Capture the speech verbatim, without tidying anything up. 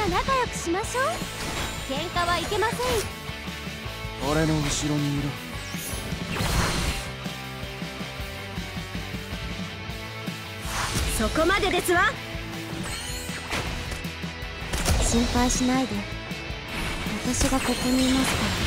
ら仲良くしましょう。喧嘩はいけません。 俺の後ろにいろ。 そこまでですわ。心配しないで、私がここにいますから。